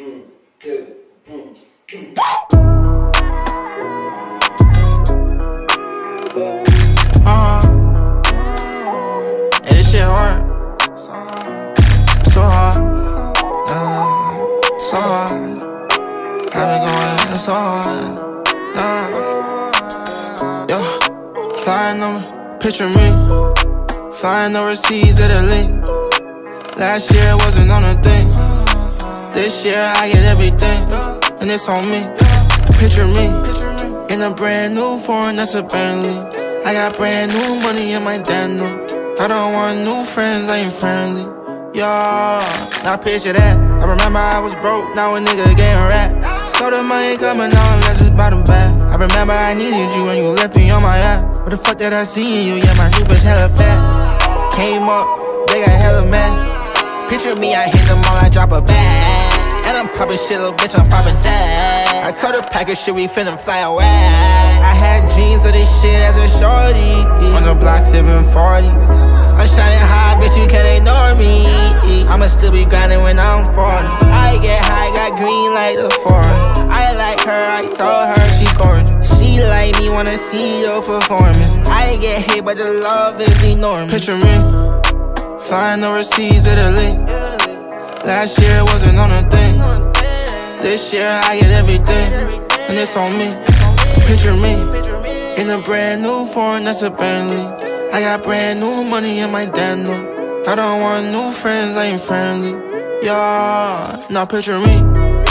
And this shit hard. So hard. So hard. I've been going so hard. Yeah. Flying number, picture me. Flying overseas, Italy. Last year wasn't on a thing. This year I get everything, and it's on me. Picture me in a brand new foreign, that's a Bentley. I got brand new money in my Daniel. I don't want new friends, I ain't friendly. Yeah, now picture that. I remember I was broke, now a nigga getting rap. So the money coming on, let's just bottom back. I remember I needed you and you left me on my app. What the fuck did I see in you? Yeah, my new bitch hella fat. Came up, they got hella mad. Picture me, I hit them all, I drop a bag. And I'm poppin' shit, little bitch, I'm poppin' tag. I told her pack of shit, we finna fly away. I had dreams of this shit as a shorty. On the block, 740. I'm shining high, bitch, you can't ignore me. I'ma still be grinding when I'm 40. I get high, got green like the forest. I like her, I told her she gorgeous. She like me, wanna see your performance. I get hit, but the love is enormous. Picture me flying overseas, Italy. Last year wasn't on a thing. This year I get everything, and it's on me. Picture me in a brand new foreign, that's a Bentley. I got brand new money in my Daniel. I don't want new friends, I ain't friendly. Yeah, now picture me